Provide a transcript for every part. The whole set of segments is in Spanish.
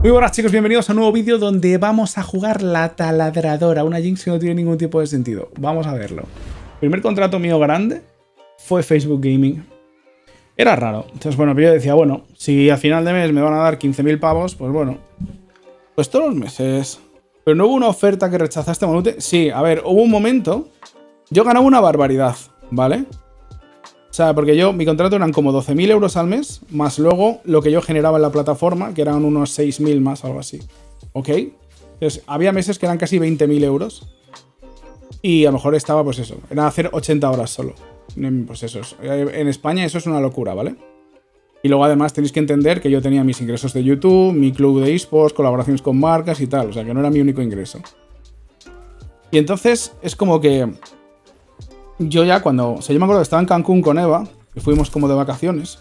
Muy buenas chicos, bienvenidos a un nuevo vídeo donde vamos a jugar la taladradora, una Jinx que no tiene ningún tipo de sentido. Vamos a verlo. El primer contrato mío grande fue Facebook Gaming. Era raro. Entonces, bueno, yo decía, bueno, si a final de mes me van a dar 15.000 pavos, pues bueno, pues todos los meses. Pero no hubo una oferta que rechazaste, Manute. Sí, a ver, hubo un momento, yo ganaba una barbaridad, ¿vale? O sea, porque mi contrato eran como 12.000 euros al mes, más luego lo que yo generaba en la plataforma, que eran unos 6.000 más, algo así. ¿Ok? Entonces, había meses que eran casi 20.000 euros. Y a lo mejor estaba, pues eso, era hacer 80 horas solo. Pues eso, en España eso es una locura, ¿vale? Y luego además tenéis que entender que yo tenía mis ingresos de YouTube, mi club de eSports, colaboraciones con marcas y tal. O sea, que no era mi único ingreso. Y entonces es como que... yo ya cuando... O sea, yo me acuerdo que estaba en Cancún con Eva, que fuimos como de vacaciones.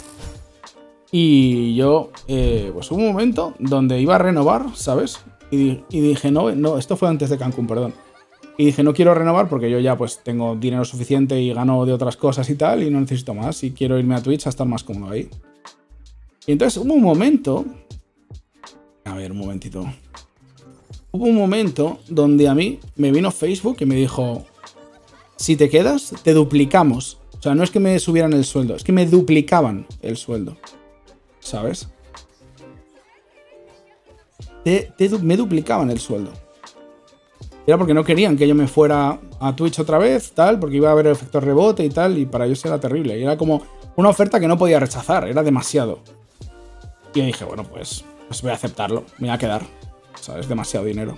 Y yo, pues hubo un momento donde iba a renovar, ¿sabes? Y dije, no, esto fue antes de Cancún, perdón. Y dije, no quiero renovar porque yo ya pues tengo dinero suficiente y gano de otras cosas y tal, y no necesito más. Y quiero irme a Twitch a estar más cómodo ahí. Y entonces hubo un momento... A ver, un momentito. Hubo un momento donde a mí me vino Facebook y me dijo... si te quedas, te duplicamos. O sea, no es que me subieran el sueldo, es que me duplicaban el sueldo. ¿Sabes? Me duplicaban el sueldo. Era porque no querían que yo me fuera a Twitch otra vez, tal, porque iba a haber efecto rebote y tal, y para ellos era terrible. Y era como una oferta que no podía rechazar, era demasiado. Y yo dije, bueno, pues voy a aceptarlo, me voy a quedar. ¿Sabes? Demasiado dinero.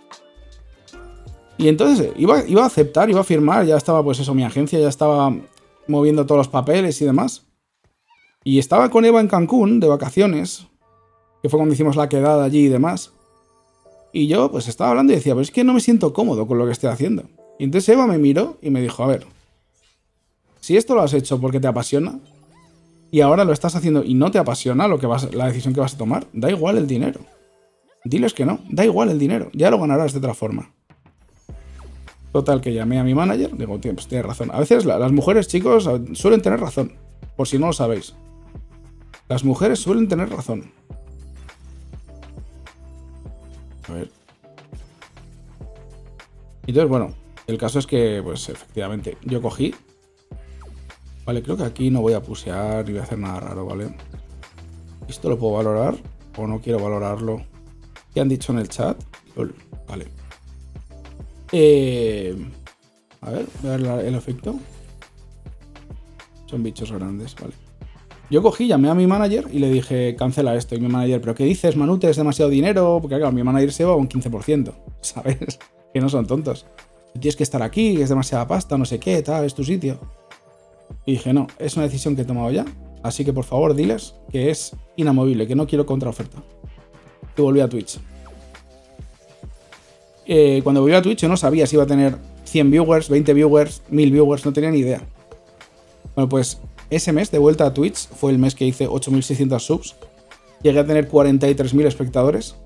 Y entonces iba a aceptar, iba a firmar, ya estaba pues eso, mi agencia ya estaba moviendo todos los papeles y demás. Y estaba con Eva en Cancún de vacaciones, que fue cuando hicimos la quedada allí y demás. Y yo pues estaba hablando y decía, pues es que no me siento cómodo con lo que estoy haciendo. Y entonces Eva me miró y me dijo, a ver, si esto lo has hecho porque te apasiona y ahora lo estás haciendo y no te apasiona la decisión que vas a tomar, da igual el dinero. Diles que no, da igual el dinero, ya lo ganarás de otra forma. Total, que llamé a mi manager, digo, tío, pues tienes razón. A veces las mujeres, chicos, suelen tener razón, por si no lo sabéis. Las mujeres suelen tener razón. A ver. Entonces, bueno, el caso es que, pues, efectivamente, yo cogí. Vale, creo que aquí no voy a pusear ni voy a hacer nada raro, ¿vale? ¿Esto lo puedo valorar o no quiero valorarlo? ¿Qué han dicho en el chat? Vale. A ver, voy a ver el efecto. Son bichos grandes, vale. Yo cogí, llamé a mi manager y le dije, cancela esto. Y mi manager, ¿pero qué dices, Manute? Es demasiado dinero. Porque claro, mi manager se va a un 15%, ¿sabes? Que no son tontos. Tienes que estar aquí, es demasiada pasta, no sé qué, tal, es tu sitio. Y dije, no, es una decisión que he tomado ya. Así que por favor, diles que es inamovible, que no quiero contraoferta. Y volví a Twitch. Cuando volví a Twitch yo no sabía si iba a tener 100 viewers, 20 viewers, 1000 viewers, no tenía ni idea. Bueno, pues ese mes de vuelta a Twitch fue el mes que hice 8.600 subs. Llegué a tener 43.000 espectadores.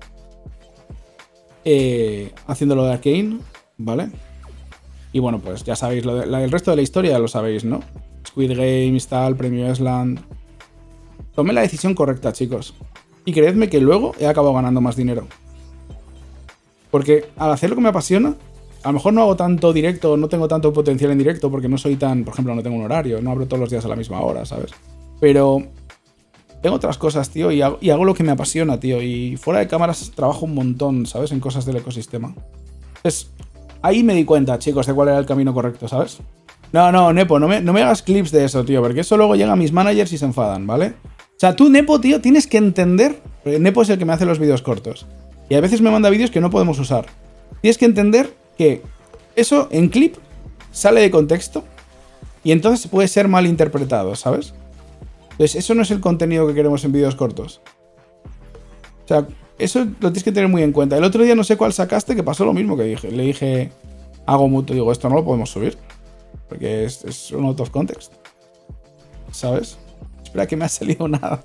Haciéndolo de Arcane, ¿vale? Y bueno, pues ya sabéis, el resto de la historia ya lo sabéis, ¿no? Squid Games, tal, Premio Esland. Tomé la decisión correcta, chicos. Y creedme que luego he acabado ganando más dinero. Porque al hacer lo que me apasiona, a lo mejor no hago tanto directo, no tengo tanto potencial en directo porque no soy tan, por ejemplo, no tengo un horario, no abro todos los días a la misma hora, ¿sabes? Pero tengo otras cosas, tío, y hago lo que me apasiona, tío. Y fuera de cámaras trabajo un montón, ¿sabes? En cosas del ecosistema. Entonces, ahí me di cuenta, chicos, de cuál era el camino correcto, ¿sabes? No, Nepo, no me hagas clips de eso, tío, porque eso luego llega a mis managers y se enfadan, ¿vale? O sea, tú, Nepo, tío, tienes que entender... Nepo es el que me hace los vídeos cortos. Y a veces me manda vídeos que no podemos usar. Tienes que entender que eso en clip sale de contexto y entonces puede ser mal interpretado, ¿sabes? Entonces eso no es el contenido que queremos en vídeos cortos. O sea, eso lo tienes que tener muy en cuenta. El otro día no sé cuál sacaste que pasó lo mismo que dije. Le dije a Gomuto, digo, esto no lo podemos subir porque es un out of context. ¿Sabes? Espera que me ha salido nada.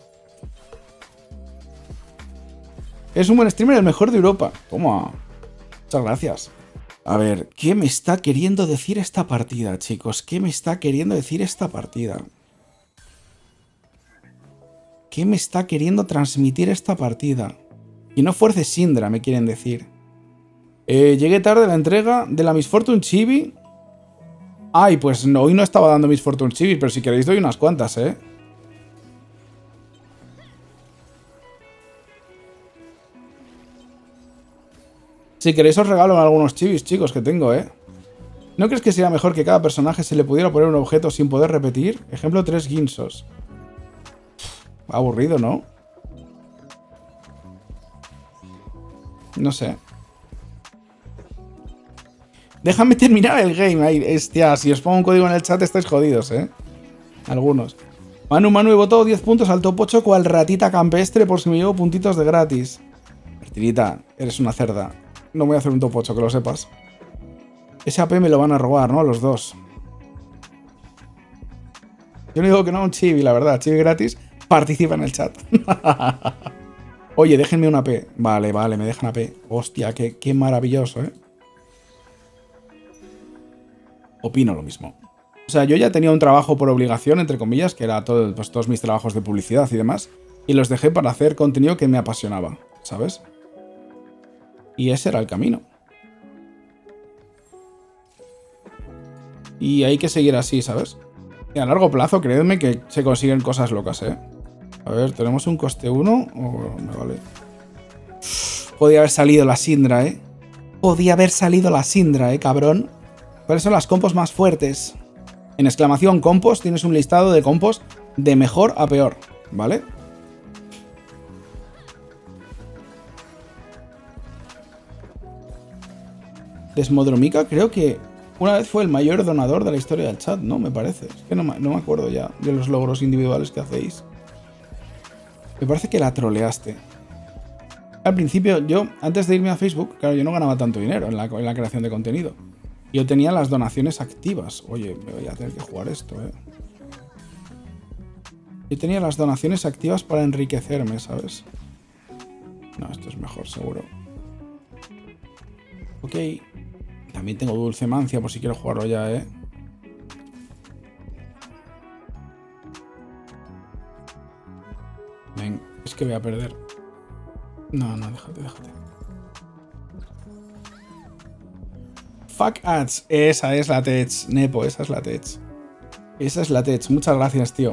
Es un buen streamer, el mejor de Europa. Toma. Muchas gracias. A ver, ¿qué me está queriendo decir esta partida, chicos? ¿Qué me está queriendo decir esta partida? ¿Qué me está queriendo transmitir esta partida? Y no fuerce Syndra, me quieren decir. Llegué tarde a la entrega de la Miss Fortune Chibi. Ay, pues no, hoy no estaba dando Miss Fortune Chibi, pero si queréis doy unas cuantas, ¿eh? Si queréis os regalo algunos chibis, chicos, que tengo, ¿eh? ¿No crees que sería mejor que cada personaje se le pudiera poner un objeto sin poder repetir? Ejemplo, 3 guinsos. Aburrido, ¿no? No sé. Déjame terminar el game. Ay, hostia, si os pongo un código en el chat estáis jodidos, ¿eh? Algunos. Manu, he votado 10 puntos al top 8 cual ratita campestre por si me llevo puntitos de gratis. Martinita, eres una cerda. No voy a hacer un top 8, que lo sepas. Ese AP me lo van a robar, ¿no? Los dos. Yo no digo que no a un chibi, la verdad. Chibi gratis, participa en el chat. Oye, déjenme un AP. Vale, me dejan AP. Hostia, qué maravilloso, ¿eh? Opino lo mismo. O sea, yo ya tenía un trabajo por obligación, entre comillas, que era pues, todos mis trabajos de publicidad y demás. Y los dejé para hacer contenido que me apasionaba, ¿sabes? Y ese era el camino. Y hay que seguir así, ¿sabes? Y a largo plazo, creedme que se consiguen cosas locas, ¿eh? A ver, ¿tenemos un coste 1? Oh, me vale. Podía haber salido la Syndra, ¿eh? Podía haber salido la Syndra, ¿eh, cabrón? ¿Cuáles son las compos más fuertes? En exclamación compos tienes un listado de compos de mejor a peor, ¿vale? Desmodromica creo que una vez fue el mayor donador de la historia del chat, ¿no? Me parece. Es que no me acuerdo ya de los logros individuales que hacéis. Me parece que la troleaste. Al principio, yo, antes de irme a Facebook, claro, yo no ganaba tanto dinero en la creación de contenido. Yo tenía las donaciones activas. Oye, me voy a tener que jugar esto, ¿eh? Yo tenía las donaciones activas para enriquecerme, ¿sabes? No, esto es mejor, seguro. Ok. También tengo Dulce Mancia por si quiero jugarlo ya, ¿eh? Ven, es que voy a perder. No, déjate. Fuck ads. Esa es la tech, Nepo, esa es la tech. Esa es la tech. Muchas gracias, tío.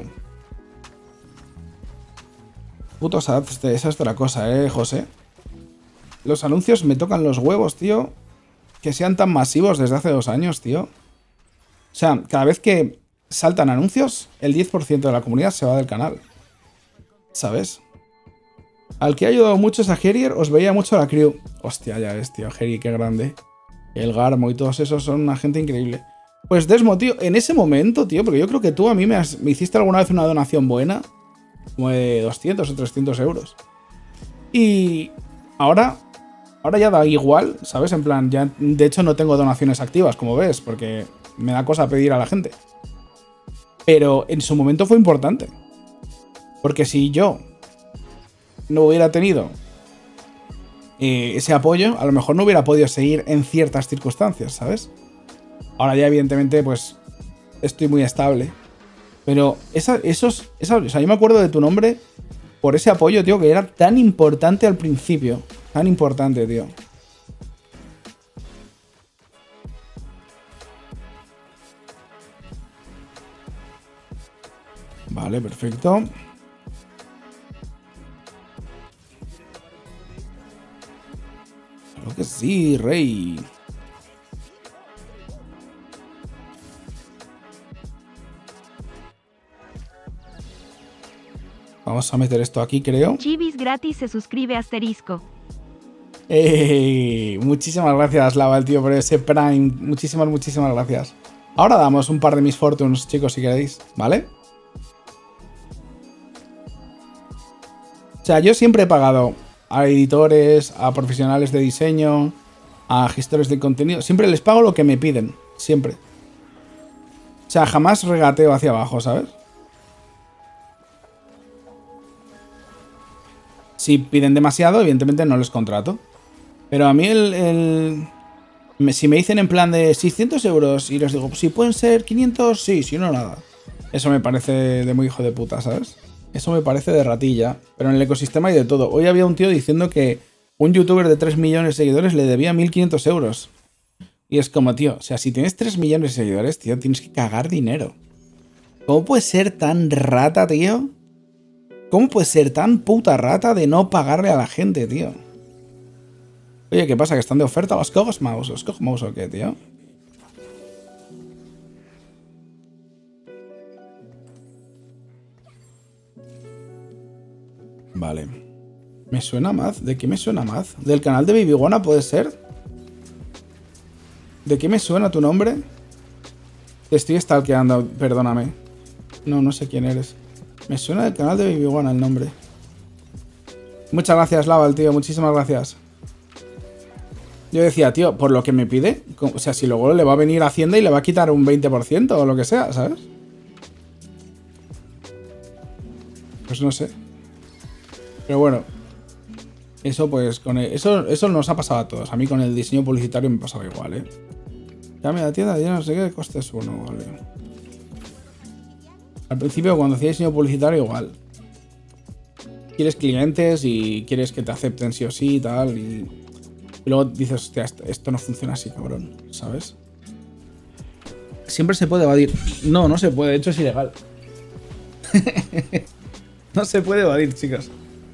Putos ads, esa es otra cosa, José. Los anuncios me tocan los huevos, tío. Que sean tan masivos desde hace 2 años, tío. O sea, cada vez que saltan anuncios, el 10% de la comunidad se va del canal. ¿Sabes? Al que ha ayudado mucho es a Herier, os veía mucho a la crew. Hostia, ya ves, tío. Herier, qué grande. El Garmo y todos esos son una gente increíble. Pues Desmo, tío, en ese momento, tío, porque yo creo que tú a mí me hiciste alguna vez una donación buena, como de 200 o 300 euros. Y ahora ya da igual, ¿sabes? En plan, ya de hecho no tengo donaciones activas, como ves, porque me da cosa pedir a la gente. Pero en su momento fue importante. Porque si yo no hubiera tenido ese apoyo, a lo mejor no hubiera podido seguir en ciertas circunstancias, ¿sabes? Ahora ya evidentemente pues estoy muy estable. Pero o sea, yo me acuerdo de tu nombre por ese apoyo, tío, que era tan importante al principio. Tan importante, tío. Vale, perfecto. Creo que sí, rey. Vamos a meter esto aquí, creo. Chivis gratis se suscribe asterisco. ¡Ey! Muchísimas gracias, Lava, el tío, por ese Prime. Muchísimas gracias. Ahora damos un par de Miss Fortunes, chicos, si queréis, ¿vale? O sea, yo siempre he pagado a editores, a profesionales de diseño, a gestores de contenido. Siempre les pago lo que me piden. Siempre. O sea, jamás regateo hacia abajo, ¿sabes? Si piden demasiado, evidentemente no les contrato. Pero a mí si me dicen en plan de 600 euros y les digo, si pueden ser 500, sí, si no, nada. Eso me parece de muy hijo de puta, ¿sabes? Eso me parece de ratilla. Pero en el ecosistema hay de todo. Hoy había un tío diciendo que Un youtuber de 3 millones de seguidores le debía 1.500 euros. Y es como, tío, o sea, si tienes 3 millones de seguidores, tío, tienes que cagar dinero. ¿Cómo puedes ser tan rata, tío? ¿Cómo puedes ser tan puta rata de no pagarle a la gente, tío? Oye, ¿qué pasa? ¿Que están de oferta los Cogmouse? ¿Los Cogmouse o qué, tío? Vale. ¿Me suena más? ¿De qué me suena más? ¿Del canal de Bibigona puede ser? ¿De qué me suena tu nombre? Te estoy stalkeando, perdóname. No, no sé quién eres. Me suena del canal de Bibigona el nombre. Muchas gracias, Laval, tío. Muchísimas gracias. Yo decía, tío, por lo que me pide, o sea, si luego le va a venir a Hacienda y le va a quitar un 20% o lo que sea, ¿sabes? Pues no sé. Pero bueno. Eso pues, eso nos ha pasado a todos. A mí con el diseño publicitario me pasaba igual, ¿eh? Dame la tienda, ya no sé qué, coste es uno, vale. Al principio cuando hacía diseño publicitario igual. Quieres clientes y quieres que te acepten sí o sí y tal. Y luego dices, hostia, esto no funciona así, cabrón, ¿sabes? Siempre se puede evadir. No, no se puede, de hecho es ilegal. No se puede evadir, chicos.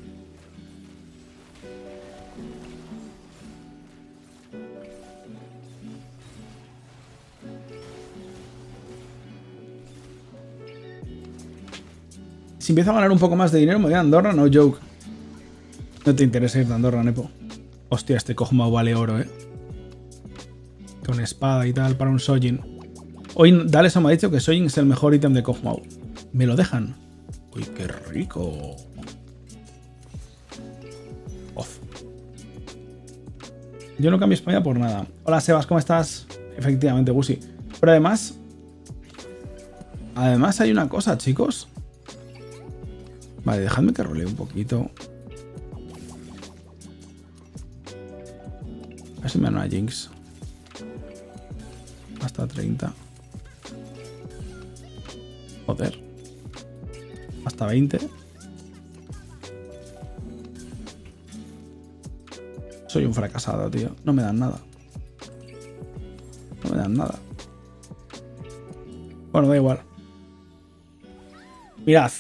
Si empiezo a ganar un poco más de dinero, me voy a Andorra, no joke. No te interesa ir de Andorra, Nepo. Hostia, este Cogmouse vale oro, ¿eh? Con espada y tal, para un Sojin. Hoy Daleson me ha dicho que Sojin es el mejor ítem de Cogmouse. ¿Me lo dejan? Uy, qué rico. Off. Yo no cambio España por nada. Hola, Sebas, ¿cómo estás? Efectivamente, Gusi. Pero además hay una cosa, chicos. Vale, dejadme que rolee un poquito. A ver si me dan una Jinx. Hasta 30. Joder. Hasta 20. Soy un fracasado, tío. No me dan nada. No me dan nada. Bueno, da igual. Mirad.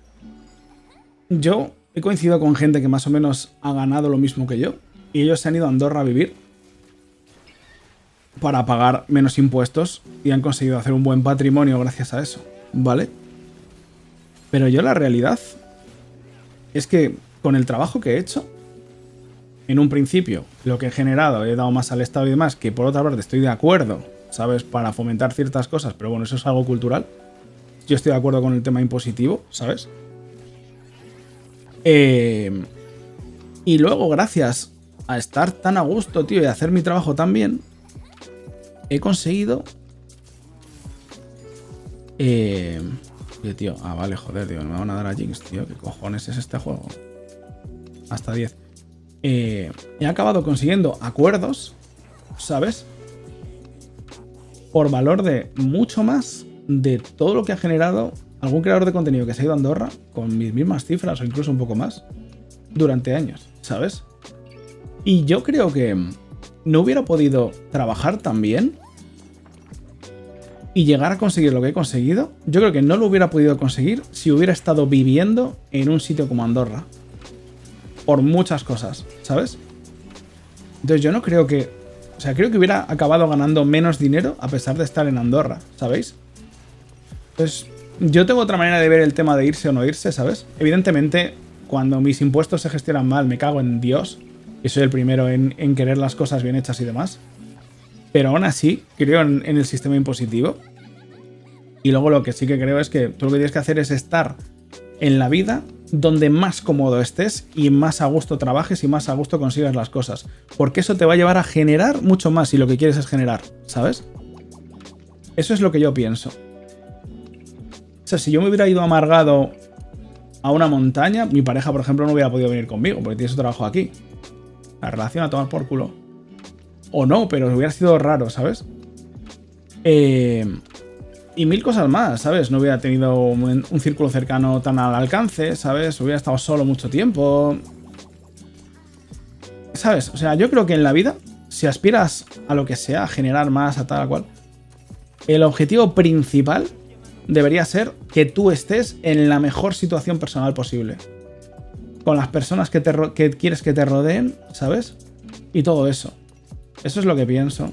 Yo he coincidido con gente que más o menos ha ganado lo mismo que yo. Y ellos se han ido a Andorra a vivir. Para pagar menos impuestos. Y han conseguido hacer un buen patrimonio gracias a eso. ¿Vale? Pero yo la realidad es que con el trabajo que he hecho, en un principio, lo que he generado, he dado más al Estado y demás, que por otra parte estoy de acuerdo, ¿sabes? Para fomentar ciertas cosas, pero bueno, eso es algo cultural. Yo estoy de acuerdo con el tema impositivo, ¿sabes? Y luego, gracias a estar tan a gusto, tío, y a hacer mi trabajo tan bien, he conseguido... tío, vale, joder, tío, no me van a dar a Jinx, tío. ¿Qué cojones es este juego? Hasta 10. He acabado consiguiendo acuerdos, ¿sabes? Por valor de mucho más de todo lo que ha generado algún creador de contenido que se ha ido a Andorra con mis mismas cifras o incluso un poco más durante años, ¿sabes? Y yo creo que no hubiera podido trabajar tan bien y llegar a conseguir lo que he conseguido. Yo creo que no lo hubiera podido conseguir si hubiera estado viviendo en un sitio como Andorra. Por muchas cosas, ¿sabes? Entonces yo no creo que... O sea, creo que hubiera acabado ganando menos dinero a pesar de estar en Andorra, ¿sabéis? Entonces, yo tengo otra manera de ver el tema de irse o no irse, ¿sabes? Evidentemente, cuando mis impuestos se gestionan mal, me cago en Dios. Y soy el primero en querer las cosas bien hechas y demás. Pero aún así, creo en el sistema impositivo. Y luego lo que sí que creo es que tú lo que tienes que hacer es estar en la vida donde más cómodo estés y más a gusto trabajes y más a gusto consigas las cosas. Porque eso te va a llevar a generar mucho más si lo que quieres es generar, ¿sabes? Eso es lo que yo pienso. O sea, si yo me hubiera ido amargado a una montaña, mi pareja, por ejemplo, no hubiera podido venir conmigo porque tiene su trabajo aquí. La relación a tomar por culo. O no, pero hubiera sido raro, ¿sabes? Y mil cosas más, ¿sabes? No hubiera tenido un círculo cercano tan al alcance, ¿sabes? Hubiera estado solo mucho tiempo. ¿sabes? O sea, yo creo que en la vida, si aspiras a lo que sea, a generar más, a tal cual, el objetivo principal debería ser que tú estés en la mejor situación personal posible. Con las personas que quieres que te rodeen, ¿sabes? Y todo eso. Eso es lo que pienso.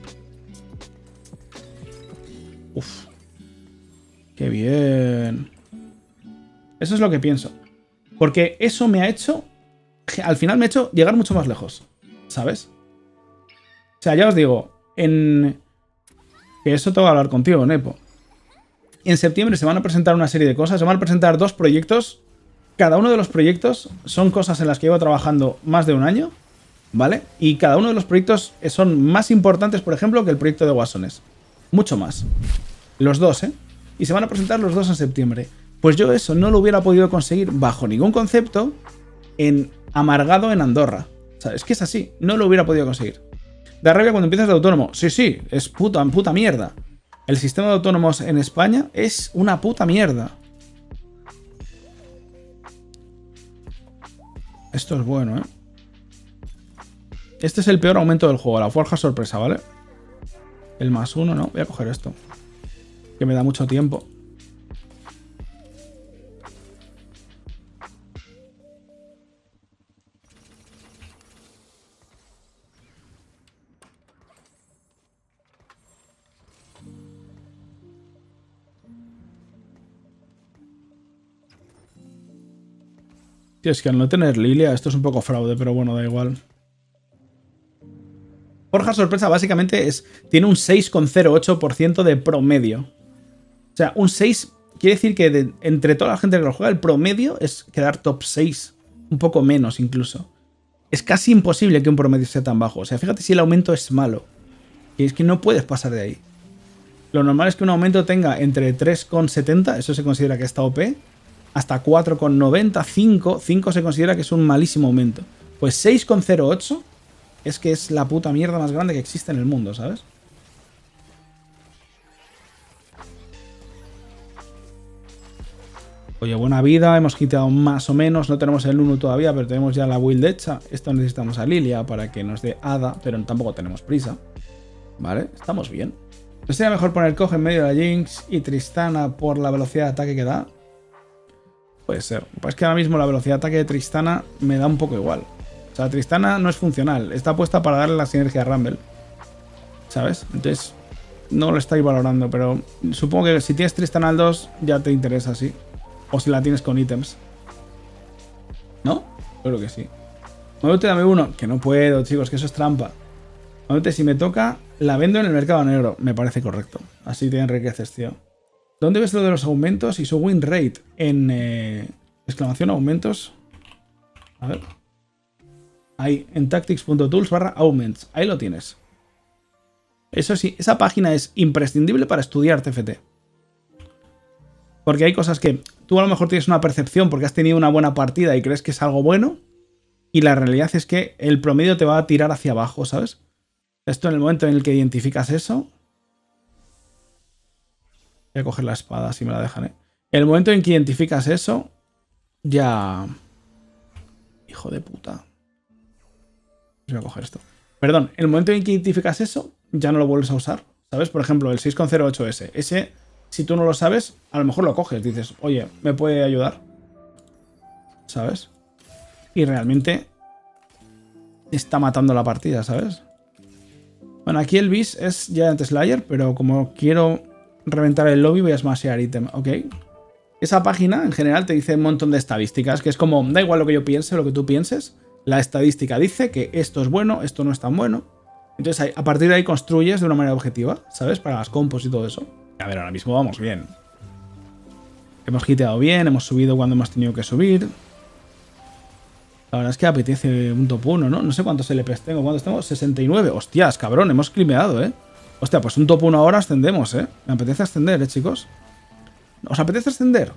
Uf. Qué bien. Eso es lo que pienso. Porque eso me ha hecho... Al final me ha hecho llegar mucho más lejos. ¿Sabes? O sea, ya os digo, que eso tengo que hablar contigo, Nepo. En septiembre se van a presentar una serie de cosas. Se van a presentar 2 proyectos. Cada uno de los proyectos son cosas en las que llevo trabajando más de un año, ¿vale? Y cada uno de los proyectos son más importantes, por ejemplo, que el proyecto de Guasones. Mucho más. Los 2, ¿eh? Y se van a presentar los 2 en septiembre. Pues yo eso no lo hubiera podido conseguir bajo ningún concepto amargado en Andorra. O sea, es que es así. No lo hubiera podido conseguir. Da rabia cuando empiezas de autónomo. Sí, sí, es puta mierda. El sistema de autónomos en España es una puta mierda. Esto es bueno, ¿eh? Este es el peor aumento del juego, la forja sorpresa, ¿vale? El +1, ¿no? Voy a coger esto, que me da mucho tiempo. Tío, es que al no tener Lilia, esto es un poco fraude, pero bueno, da igual. Forja sorpresa básicamente tiene un 6,08% de promedio. O sea, un 6 quiere decir que entre toda la gente que lo juega, el promedio es quedar top 6. Un poco menos incluso. Es casi imposible que un promedio sea tan bajo. O sea, fíjate si el aumento es malo. Y es que no puedes pasar de ahí. Lo normal es que un aumento tenga entre 3,70, eso se considera que está OP, hasta 4,90, 5 se considera que es un malísimo aumento. Pues 6,08 es que es la puta mierda más grande que existe en el mundo, ¿sabes? Oye, buena vida, hemos quitado más o menos, no tenemos el 1 todavía, pero tenemos ya la build hecha. Esto necesitamos a Lilia para que nos dé Hada, pero tampoco tenemos prisa. ¿Vale? Estamos bien. ¿No sería mejor poner Coge en medio de la Jinx y Tristana por la velocidad de ataque que da? Puede ser. Pues que ahora mismo la velocidad de ataque de Tristana me da un poco igual. O sea, Tristana no es funcional. Está puesta para darle la sinergia a Rumble. ¿Sabes? Entonces, no lo estáis valorando, pero supongo que si tienes Tristana al 2 ya te interesa, sí. O si la tienes con ítems. ¿No? Creo que sí. Muévete, dame uno. Que no puedo, chicos, que eso es trampa. Muévete, si me toca, la vendo en el mercado negro. Me parece correcto. Así te enriqueces, tío. ¿Dónde ves lo de los aumentos y su win rate? En exclamación aumentos. A ver. Ahí, en tactics.tools/auments. Ahí lo tienes. Eso sí, esa página es imprescindible para estudiar TFT. Porque hay cosas que tú a lo mejor tienes una percepción porque has tenido una buena partida y crees que es algo bueno. Y la realidad es que el promedio te va a tirar hacia abajo, ¿sabes? Esto en el momento en el que identificas eso... Voy a coger la espada si me la dejan, ¿eh? En el momento en que identificas eso, ya... Hijo de puta. Voy a coger esto. Perdón, en el momento en que identificas eso, ya no lo vuelves a usar, ¿sabes? Por ejemplo, el 6,08S. Ese, si tú no lo sabes, a lo mejor lo coges. Dices, oye, ¿me puede ayudar? ¿Sabes? Y realmente está matando la partida, ¿sabes? Bueno, aquí el bis es Giant Slayer, pero como quiero... reventar el lobby, voy a smashear ítem, ¿ok? Esa página en general te dice un montón de estadísticas, que es como, da igual lo que yo piense, lo que tú pienses, la estadística dice que esto es bueno, esto no es tan bueno. Entonces a partir de ahí construyes de una manera objetiva, ¿sabes? Para las compos y todo eso. A ver, ahora mismo vamos bien. Hemos hiteado bien, hemos subido cuando hemos tenido que subir. La verdad es que apetece un top 1, ¿no? No sé cuántos LPs tengo, ¿cuántos tengo? 69. Hostias, cabrón, hemos climeado, ¿eh? Hostia, pues un top 1 ahora ascendemos, ¿eh? Me apetece ascender, chicos. ¿Os apetece ascender?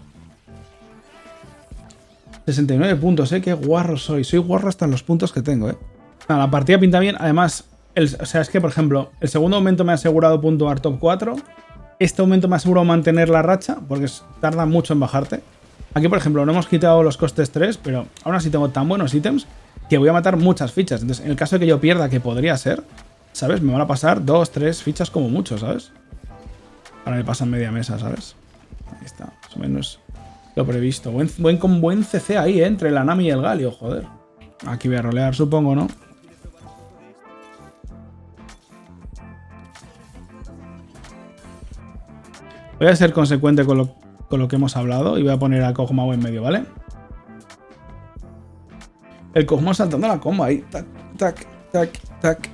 69 puntos, ¿eh? Qué guarro soy. Soy guarro hasta en los puntos que tengo, ¿eh? Nada, la partida pinta bien. Además, o sea, es que, por ejemplo, el segundo aumento me ha asegurado puntuar top 4. Este aumento me ha asegurado mantener la racha, porque tarda mucho en bajarte. Aquí, por ejemplo, no hemos quitado los costes 3, pero aún así tengo tan buenos ítems que voy a matar muchas fichas. Entonces, en el caso de que yo pierda, que podría ser, ¿sabes? Me van a pasar 2, 3 fichas como mucho, ¿sabes? Ahora me pasan media mesa, ¿sabes? Ahí está, más o menos lo previsto. Buen CC ahí, ¿eh? Entre la Nami y el Galio, joder. Aquí voy a rolear, supongo, ¿no? Voy a ser consecuente con lo que hemos hablado y voy a poner a Kog'Maw en medio, ¿vale? El Kog'Maw saltando la comba ahí. Tac, tac, tac, tac.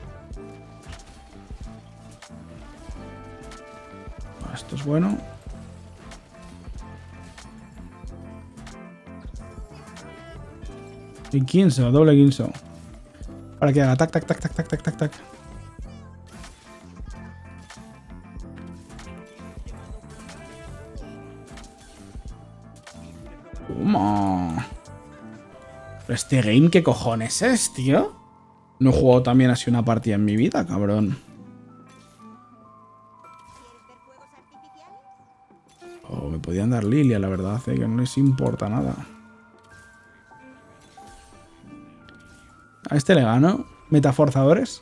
Esto es bueno. Y Guinsoo, doble Guinsoo. Para que haga tac, tac, tac, tac, tac, tac, tac, tac. Toma. Pero este game, ¿qué cojones es, tío? No he jugado también así una partida en mi vida, cabrón. Oh, me podían dar Lilia, la verdad, que no les importa nada. A este le gano. Metaforzadores.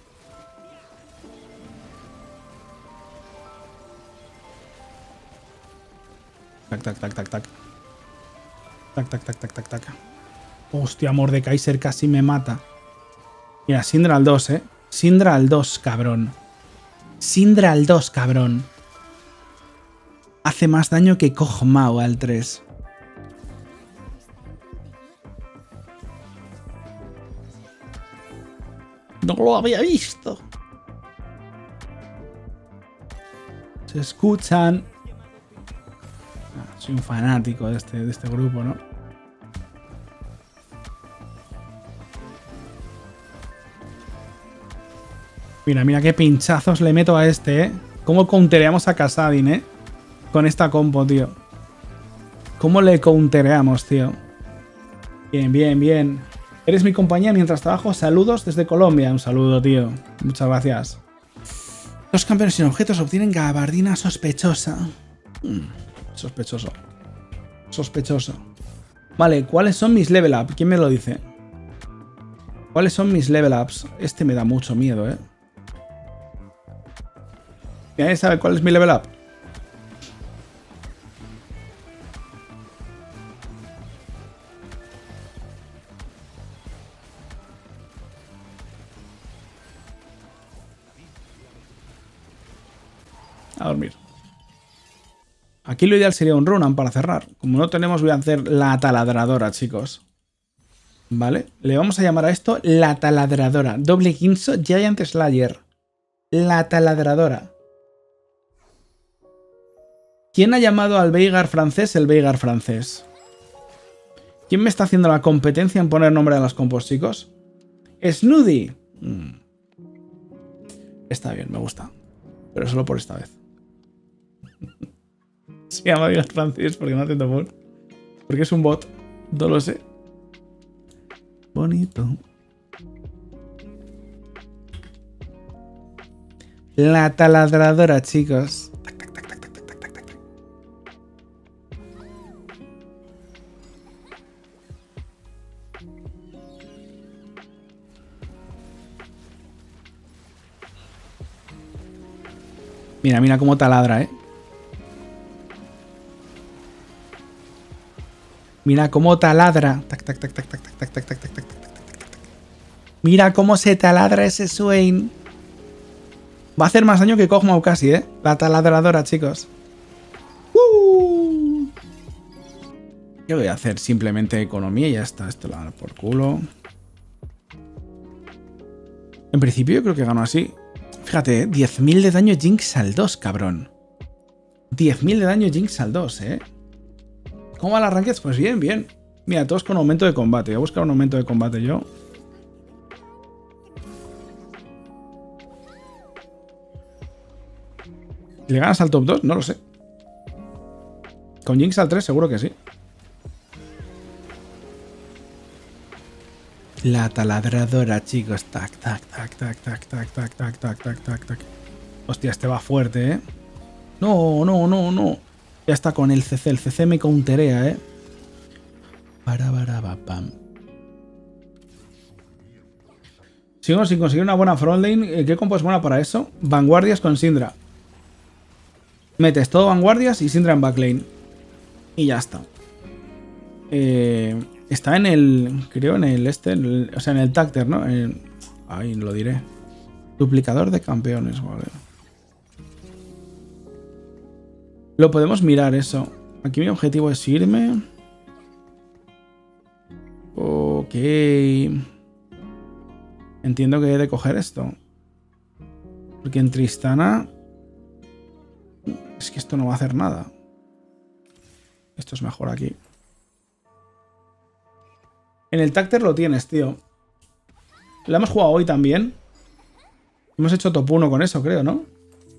Tac, tac, tac, tac, tac. Tac, tac, tac, tac, tac, tac. Hostia, Mordekaiser casi me mata. Mira, Syndra al 2, ¿eh? Syndra al 2, cabrón. Syndra al 2, cabrón. Hace más daño que Kog'Maw al 3. No lo había visto. Se escuchan. Soy un fanático de este grupo, ¿no? Mira, mira qué pinchazos le meto a este, ¿eh? Cómo countereamos a Kassadin, ¿eh? Con esta compo, tío. ¿Cómo le countereamos, tío? Bien, bien, bien. Eres mi compañía mientras trabajo. Saludos desde Colombia. Un saludo, tío. Muchas gracias. Los campeones sin objetos obtienen gabardina sospechosa. Sospechoso. Sospechoso. Vale, ¿cuáles son mis level up? ¿Quién me lo dice? ¿Cuáles son mis level ups? Este me da mucho miedo, ¿eh? ¿Nadie sabe cuál es mi level up? A dormir. Aquí lo ideal sería un Runan para cerrar. Como no tenemos, voy a hacer la taladradora, chicos. ¿Vale? Le vamos a llamar a esto la taladradora. Doble Guinsoo Giant Slayer. La taladradora. ¿Quién ha llamado al Veigar francés el Veigar francés? ¿Quién me está haciendo la competencia en poner nombre a las compos, chicos? Snoody. Está bien, me gusta. Pero solo por esta vez. Se llama Veigar francés porque no entiendo por. Porque es un bot. No lo sé. Bonito. La taladradora, chicos. Mira, mira cómo taladra, ¿eh? Mira cómo taladra. Tac, tac, tac, tac, tac, tac, tac, tac, tac, tac, tac, tac. Mira cómo se taladra ese Swain. Va a hacer más daño que Kog'Maw casi, ¿eh? La taladradora, chicos. Yo voy a hacer simplemente economía y ya está. Esto lo hago por culo. En principio yo creo que gano así. Fíjate, 10.000 de daño Jinx al 2, cabrón. 10.000 de daño Jinx al 2, ¿eh? ¿Cómo va la ranked? Pues bien, bien. Mira, todos con aumento de combate. Voy a buscar un aumento de combate yo. ¿Le ganas al top 2? No lo sé. Con Jinx al 3 seguro que sí. La taladradora, chicos. Tac, tac, tac, tac, tac, tac, tac, tac, tac, tac, tac, tac. Hostia, este va fuerte, ¿eh? No, no, no, no. Ya está con el CC. El CC me counterea, ¿eh? Pam. Sigo sin conseguir una buena frontlane. ¿Qué compo es buena para eso? Vanguardias con Syndra. Metes todo vanguardias y Syndra en backlane. Y ya está. Está en el... Creo en el o sea, en el Tacter, ¿no? Ahí lo diré. Duplicador de campeones, vale. Lo podemos mirar eso. Aquí mi objetivo es irme. Ok. Entiendo que he de coger esto. Porque en Tristana... Es que esto no va a hacer nada. Esto es mejor aquí. En el Tacter lo tienes, tío. Lo hemos jugado hoy también. Hemos hecho top 1 con eso, creo, ¿no?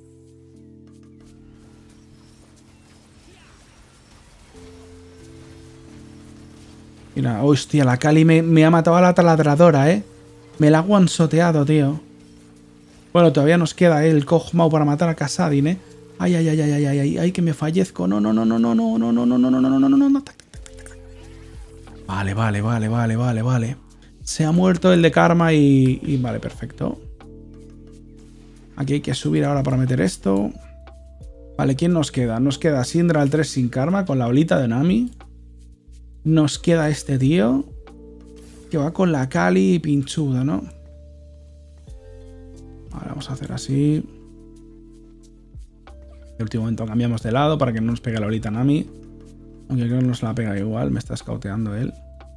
Mira, hostia, la Kali me ha matado a la taladradora, ¿eh? Me la ha one-shoteado, tío. Bueno, todavía nos queda el Kog'Maw para matar a Kassadin, ¿eh? Ay, ay, ay, ay, ay, ay, ay, que me fallezco. No, no, no, no, no, no, no, no, no, no, no, no, no, no, no. Vale, vale, vale, vale, vale, vale. Se ha muerto el de Karma y vale, perfecto. Aquí hay que subir ahora para meter esto. Vale, ¿quién nos queda? Nos queda Syndra al 3 sin Karma con la olita de Nami. Nos queda este tío que va con la Kali pinchuda, ¿no? Ahora vamos a hacer así. En último momento cambiamos de lado para que no nos pegue la olita Nami. Aunque creo que nos la pega igual. Me está escauteando él.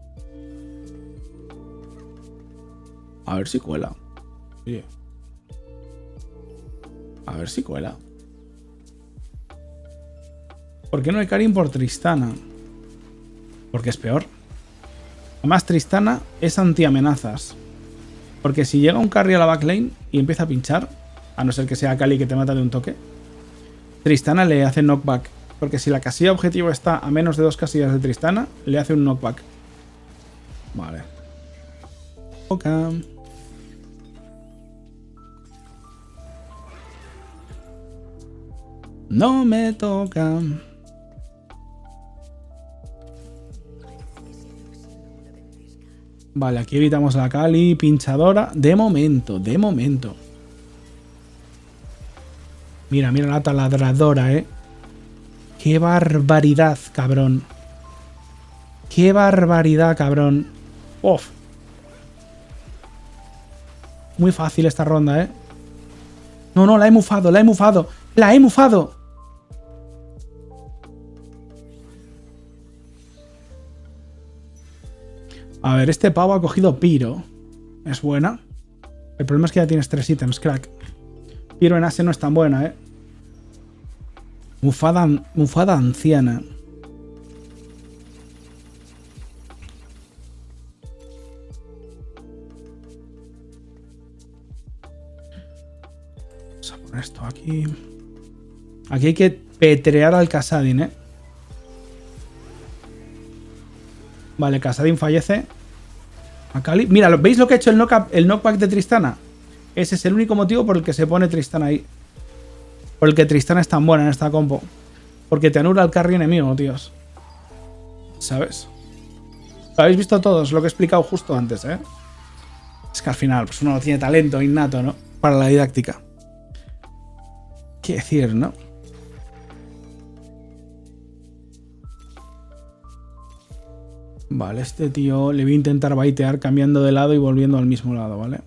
A ver si cuela. Oye. A ver si cuela. ¿Por qué no hay Karin por Tristana? Porque es peor. Además, Tristana es anti-amenazas. Porque si llega un carry a la backlane y empieza a pinchar, a no ser que sea Kali que te mata de un toque, Tristana le hace knockback. Porque si la casilla objetivo está a menos de 2 casillas de Tristana, le hace un knockback. Vale. Ok. No me toca. Vale, aquí evitamos la Kali pinchadora. De momento, de momento. Mira, mira la taladradora, ¿eh? ¡Qué barbaridad, cabrón! ¡Qué barbaridad, cabrón! ¡Uf! Muy fácil esta ronda, ¿eh? No, no, la he mufado, la he mufado. ¡La he mufado! A ver, este pavo ha cogido Piro. Es buena. El problema es que ya tienes 3 ítems, crack. Piro en Ase no es tan buena, ¿eh? Mufada anciana. Vamos a poner esto aquí. Aquí hay que petrear al Kassadin, ¿eh? Vale, Kassadin fallece. A Kali. Mira, ¿veis lo que ha hecho el knockback de Tristana? Ese es el único motivo por el que se pone Tristana ahí. Por el que Tristana es tan buena en esta compo. Porque te anula el carry enemigo, tíos. ¿Sabes? Lo habéis visto todos, lo que he explicado justo antes, ¿eh? Es que al final, pues uno tiene talento innato, ¿no? Para la didáctica. ¿Qué decir, no? Vale, este tío le voy a intentar baitear cambiando de lado y volviendo al mismo lado, ¿vale?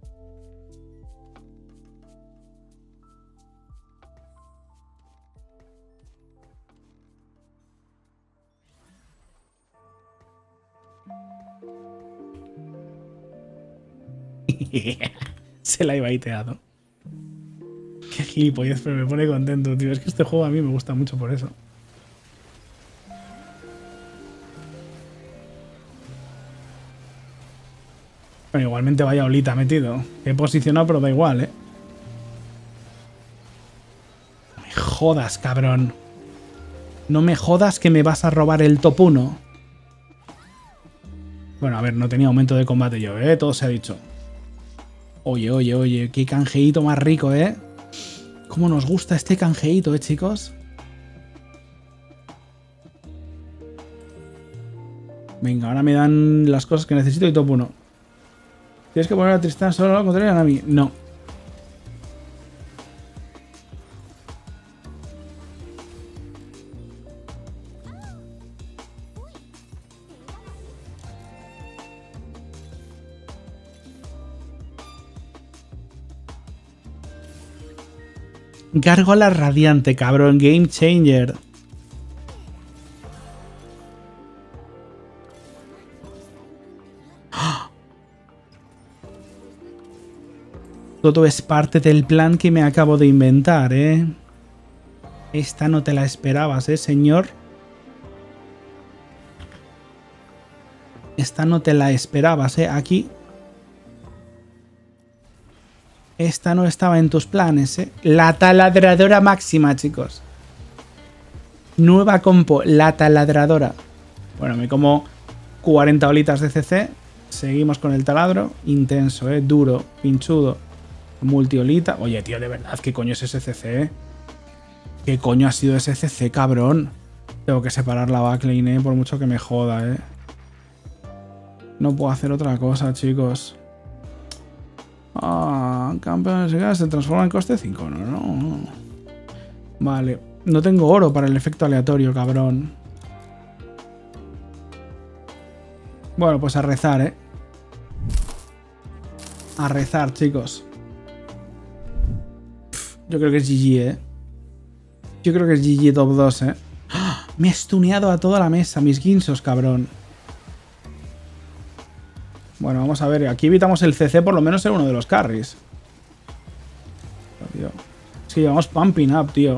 Se la he baiteado. Qué gilipollez, pero me pone contento, tío. Es que este juego a mí me gusta mucho por eso. Bueno, igualmente vaya olita metido. He posicionado, pero da igual, ¿eh? No me jodas, cabrón. No me jodas que me vas a robar el top 1. Bueno, a ver, no tenía aumento de combate yo, ¿eh? Todo se ha dicho. Oye, oye, oye, qué canjeíto más rico, ¿eh? Cómo nos gusta este canjeíto, chicos. Venga, ahora me dan las cosas que necesito y top 1. Tienes que poner a Tristán solo lo contrario a Nami. No. Gárgola radiante, cabrón. Game changer. Todo es parte del plan que me acabo de inventar, ¿eh? Esta no te la esperabas, ¿eh, señor? Esta no te la esperabas, ¿eh? Aquí. Esta no estaba en tus planes, ¿eh? La taladradora máxima, chicos. Nueva compo, la taladradora. Bueno, me como 40 olitas de CC. Seguimos con el taladro. Intenso, ¿eh? Duro, pinchudo. Multiolita. Oye, tío, de verdad, ¿qué coño es ese CC, eh? ¿Qué coño ha sido ese CC, cabrón? Tengo que separar la backlane, por mucho que me joda, ¿eh? No puedo hacer otra cosa, chicos. Ah, campeón se transforma en coste 5. No. Vale. No tengo oro para el efecto aleatorio, cabrón. Bueno, pues a rezar, ¿eh? A rezar, chicos. Yo creo que es GG, ¿eh? Yo creo que es GG top 2, ¿eh? ¡Ah! Me he stuneado a toda la mesa, mis guinsos, cabrón. Bueno, vamos a ver. Aquí evitamos el CC por lo menos en uno de los carries. Tío. Es que llevamos pumping up, tío.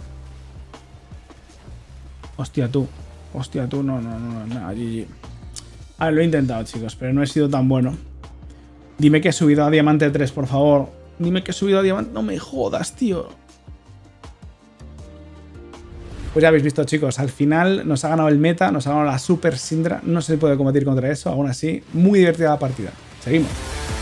Hostia, tú. Hostia, tú. No, GG. A ver, lo he intentado, chicos, pero no he sido tan bueno. Dime que he subido a Diamante 3, por favor. Dime que he subido a Diamante... No me jodas, tío. Pues ya habéis visto, chicos. Al final nos ha ganado el meta, nos ha ganado la Super Syndra. No se puede combatir contra eso. Aún así, muy divertida la partida. Seguimos.